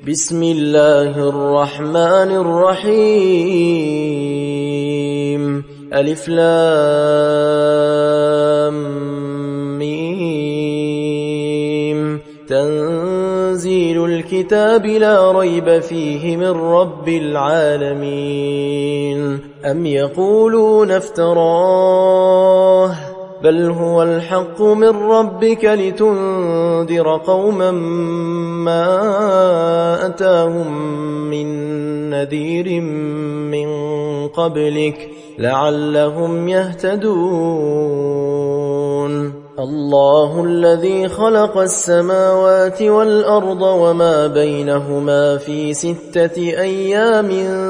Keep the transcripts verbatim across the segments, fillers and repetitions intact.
بسم الله الرحمن الرحيم ألف لام ميم تنزيل الكتاب لا ريب فيه من رب العالمين أم يقولون افتراه بل هو الحق من ربك لتنذر قوما ما أتاهم من نذير من قبلك لعلهم يهتدون الله الذي خلق السماوات والأرض وما بينهما في ستة أيام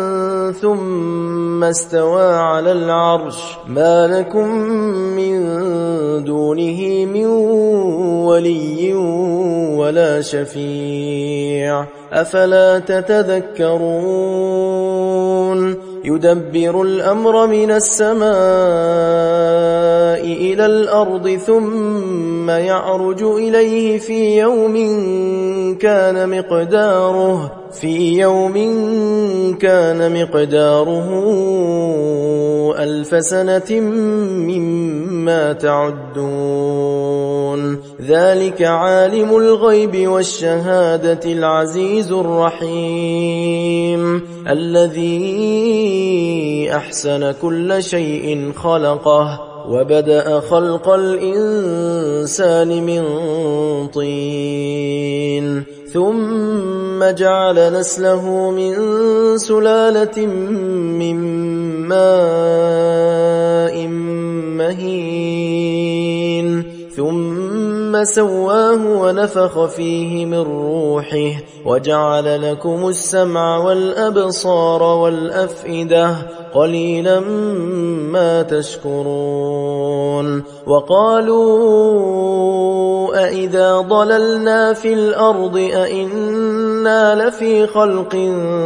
ثم استوى على العرش ما لكم من دونه من ولي ولا شفيع أفلا تتذكرون يدبر الأمر من السماء إلى الأرض ثم يعرج إليه في يوم كان مقداره في يوم كان مقداره ألف سنة مما تعدون ذلك عالم الغيب والشهادة العزيز الرحيم الذي أحسن كل شيء خلقه وبدأ خلق الإنسان من طين ثم جعل نسله من سلالة من ماء مهين ثم سواه ونفخ فيه من روحه وجعل لكم السمع والأبصار والأفئدة قليلا ما تشكرون وقالوا أئذا ضللنا في الأرض أئنا لفي خلق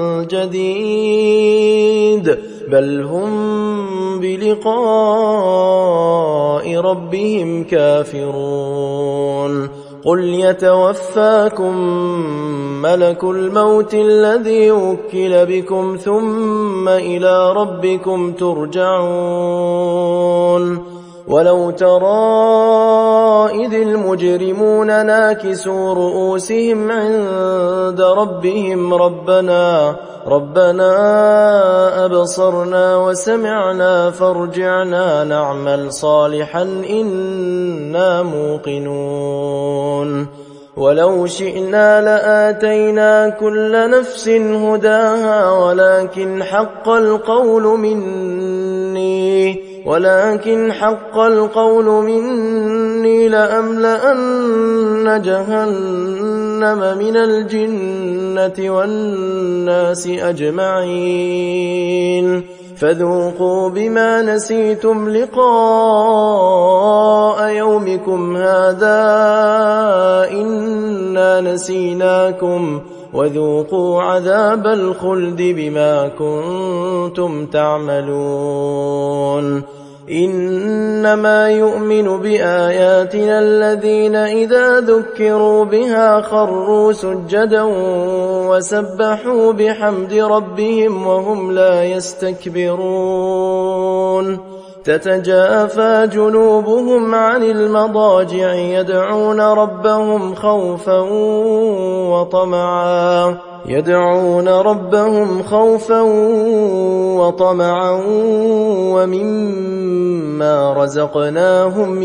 جديد بل هم بلقاء ربهم كافرون قل يتوفاكم ملك الموت الذي وكل بكم ثم إلى ربكم ترجعون ولو ترى إذ المجرمون ناكسوا رؤوسهم عند ربهم ربنا ربنا أبصرنا وسمعنا فارجعنا نعمل صالحا إنا موقنون ولو شئنا لآتينا كل نفس هداها ولكن حق القول مني ولكن حق القول مني لأملأن جهنم من الجنة والناس أجمعين فذوقوا بما نسيتم لقاء يومكم هذا إنا نسيناكم وذوقوا عذاب الخلد بما كنتم تعملون إنما يؤمن بآياتنا الذين إذا ذكروا بها خروا سجدا وسبحوا بحمد ربهم وهم لا يستكبرون تتجافى جنوبهم عن المضاجع يدعون ربهم خوفا وطمعا يدعون ربهم خوفا وطمعا ومما رزقناهم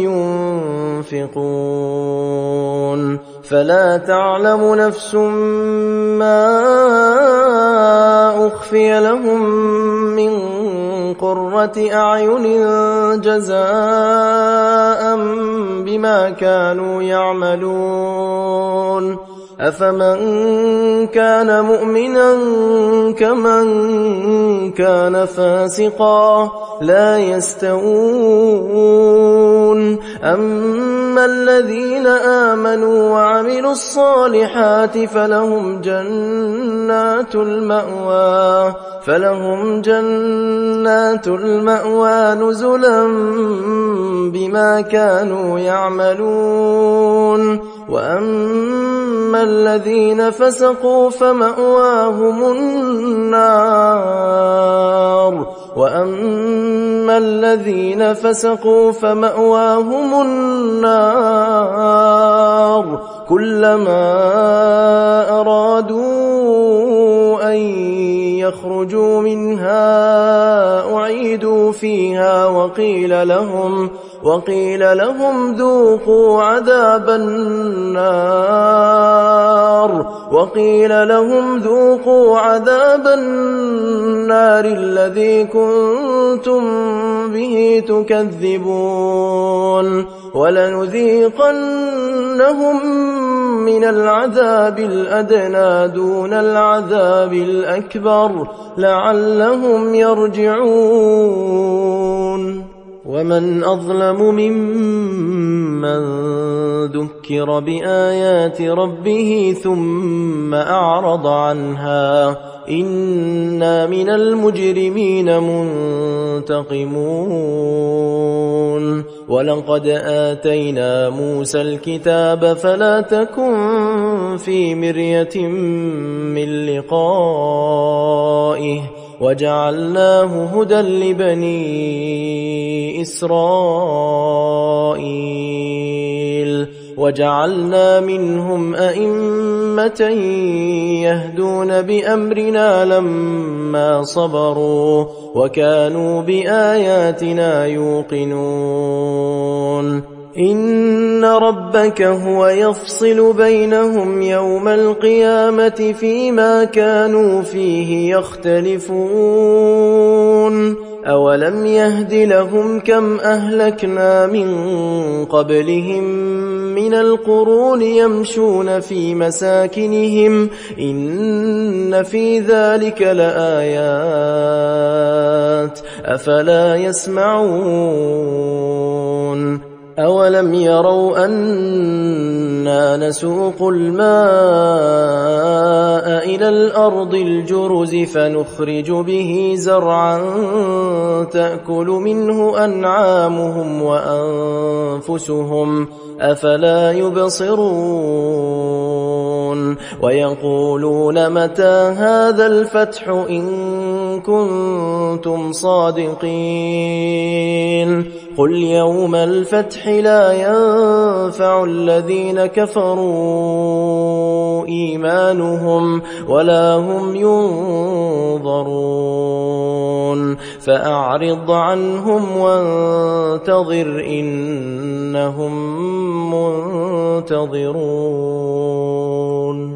ينفقون فلا تعلم نفس ما أخفي لهم من قرة أعين جزاء بما كانوا يعملون أفمن كان مؤمنا كمن كان فاسقا لا يستوون أما الذين آمنوا وعملوا الصالحات فلهم جنات المأوى فلهم جنات المأوى نزلا بما كانوا يعملون وأما الذين فسقوا فمأواهم النار وأما الذين فسقوا فمأواهم النار كلما أرادوا أن يخرجوا منها أعيدوا فيها وقيل لهم وقيل لهم ذوقوا عذاب النار وقيل لهم ذوقوا عذاب النار الذي كنتم به تكذبون ولنذيقنهم من العذاب الأدنى دون العذاب الأكبر لعلهم يرجعون ومن أظلم ممن ذكر بآيات ربه ثم أعرض عنها إنا من المجرمين منتقمون ولقد آتينا موسى الكتاب فلا تكن في مرية من لقائه وجعلناه هدى لبني إسرائيل وجعلنا منهم أئمة يهدون بأمرنا لما صبروا وكانوا بآياتنا يوقنون إن ربك هو يفصل بينهم يوم القيامة فيما كانوا فيه يختلفون أولم يهد لهم كم أهلكنا من قبلهم من القرون يمشون في مساكنهم إن في ذلك لآيات أفلا يسمعون أولم يروا أنا نسوق الماء إلى الأرض الجرز فنخرج به زرعا تأكل منه أنعامهم وأنفسهم أفلا يبصرون ويقولون متى هذا الفتح إن كنتم صادقين قل يوم الفتح لا ينفع الذين كفروا إيمانهم ولا هم ينظرون فأعرض عنهم وانتظر إنهم منتظرون